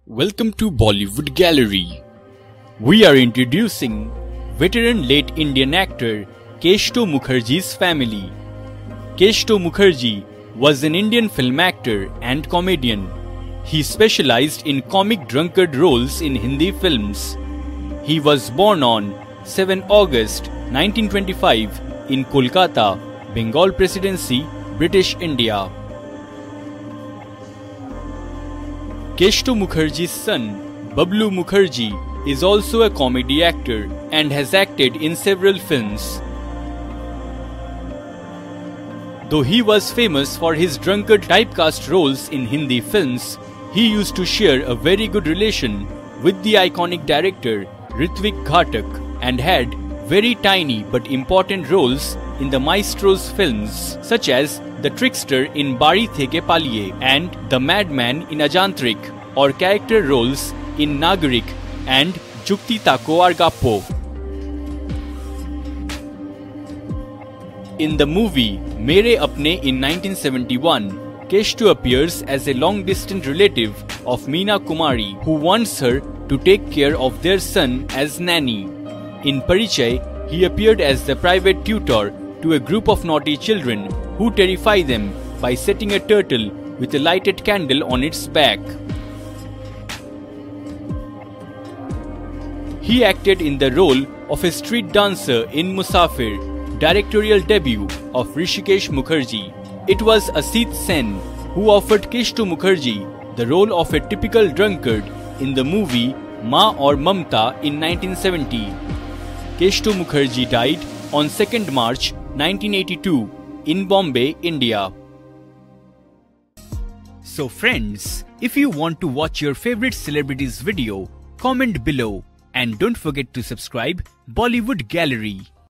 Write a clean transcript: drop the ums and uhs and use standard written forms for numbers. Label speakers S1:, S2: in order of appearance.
S1: Welcome to Bollywood Gallery. We are introducing veteran late Indian actor Keshto Mukherjee's family. Keshto Mukherjee was an Indian film actor and comedian. He specialized in comic drunkard roles in Hindi films. He was born on 7 August 1925 in Kolkata, Bengal Presidency, British India. Keshto Mukherjee's son, Bablu Mukherjee, is also a comedy actor and has acted in several films. Though he was famous for his drunkard typecast roles in Hindi films, he used to share a very good relation with the iconic director Ritwik Ghatak and had very tiny but important roles in the Maestro's films such as The Trickster in Bari Theke Paliye and The Madman in Ajantrik, or character roles in Nagarik and Jukti Tako Argappo. In the movie Mere Apne in 1971, Keshto appears as a long-distance relative of Meena Kumari who wants her to take care of their son as nanny. In Parichay, he appeared as the private tutor to a group of naughty children who terrify them by setting a turtle with a lighted candle on its back. He acted in the role of a street dancer in Musafir, directorial debut of Hrishikesh Mukherjee. It was Asit Sen who offered Keshto Mukherjee the role of a typical drunkard in the movie Ma Aur Mamta in 1970. Keshto Mukherjee died on 2nd March 1982 in Bombay, India. So friends, if you want to watch your favorite celebrities video, comment below and don't forget to subscribe Bollywood Gallery.